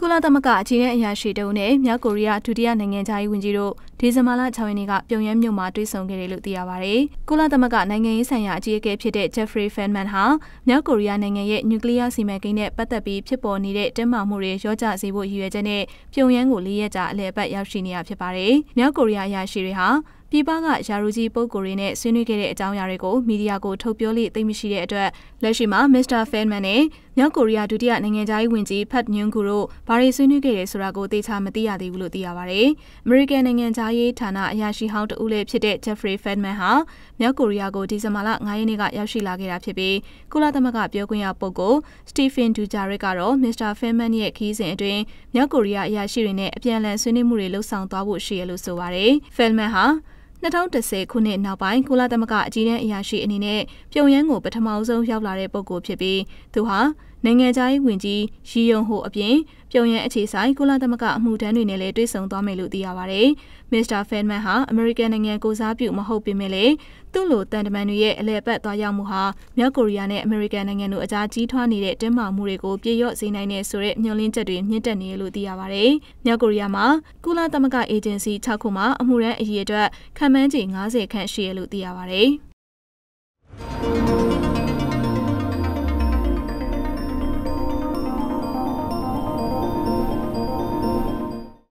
ကုလသမဂ္ဂအကြီးအကဲအရာရှိတုံးနဲ့မြောက်ကိုရီးယားဒုတိယနိုင်ငံခြားရေးဝန်ကြီးတို့ဒီဇင်ဘာလ6 ရက်နေ့ကပြုံယမ်းမြို့မှာတွေ့ဆုံခဲ့တယ်လို့သိရပါတယ်။ကုလသမဂ္ဂနိုင်ငံရေးဆိုင်ရာအကြီးအကဲဖြစ်တဲ့ Jeffrey Feltman ဟာမြောက်ကိုရီးယားနိုင်ငံရဲ့နျူကလ িয়ার စီမံကိန်းနဲ့ပတ်သက်ပြီးဖြစ်ပေါ်နေတဲ့တင်းမာမှုတွေလျော့ကျစေဖို့ရည်ရွယ်ချက်နဲ့ပြုံယမ်းကို4 ရက်ကြာအလည်အပတ်ရောက်ရှိနေတာဖြစ်ပါတယ်။မြောက်ကိုရီးယားအရာရှိတွေဟာပြည်ပကယာရူကြီးပုဂ္ဂိုလ်တွေနဲ့ဆွေးနွေးခဲ့တဲ့အကြောင်းအရာတွေကိုမီဒီယာကိုထုတ်ပြောလို့သိမရှိတဲ့အတွက်လက်ရှိမှာ Mr. Feldman နဲ့မြောက်ကိုရီးယားဒုတိယနိုင်ငံခြားရေးဝန်ကြီး Park Myung-gu တို့ဘာတွေဆွေးနွေးခဲ့တယ်ဆိုတာကိုသေချာမသိရသေးဘူးလို့သိရပါတယ်။ အမေရိကန်နိုင်ငံခြားရေးဌာနအရာရှိဟောင်းတဦးလည်းဖြစ်တဲ့ Jeffrey Feldman ဟာမြောက်ကိုရီးယားကိုဒီဇင်ဘာလ9 ရက်နေ့ကရောက်ရှိလာခဲ့တာဖြစ်ပြီးကုလသမဂ္ဂပြောခွင့်ရပုဂ္ဂိုလ် Stephen Dujarric ကတော့ Mr. Feldman ရဲ့ခီးစဉ်အတွင်းမြောက်ကိုရီးယားအရာရှိတွေနဲ့အပြန်အလှန်ဆွေးနွေးမှုတွေလှုပ်ဆောင်သွားဖို့ရှိရလို့ဆိုပါတယ်။ Feldman ဟာ2010ခုနှစ်နောက်ပိုင်းကုလသမဂ္ဂအကြီးအကဲအရာရှိအနေနဲ့ပြုံယမ်းကိုပထမဆုံးရောက်လာတဲ့ပုဂ္ဂိုလ်ဖြစ်ပြီးသူဟာနိုင်ငံခြားရေးဝန်ကြီးရီယုံဟိုအပြင်ပြုံယမ်းအခြေဆိုင်ကုလသမဂ္ဂအမှုထမ်းတွေနဲ့လည်းတွေ့ဆုံသွားမယ်လို့သိရပါတယ်။ Mr. Feldman ဟာအမေရိကန်နိုင်ငံကိုစားပြုမဟုတ်ပေမဲ့လည်းသူ့လိုတန်တမန်တွေရဲ့အလဲပတ်သွားရောက်မှုဟာမြောက်ကိုရီးယားနဲ့အမေရိကန်နိုင်ငံတို့အကြားကြီးထွားနေတဲ့တင်းမာမှုတွေကိုပြေလျော့စေနိုင်တဲ့ဆိုတဲ့မျှော်လင့်ချက်တွေမြင့်တက်နေတယ်လို့သိရပါတယ်။မြောက်ကိုရီးယားမှာကုလသမဂ္ဂအေဂျင်စီ6 ခုမှာအမှုရန်အရေးအတွက်ခန့်မှန်းခြေ90ခန့်ရှိရလို့သိရပါတယ်။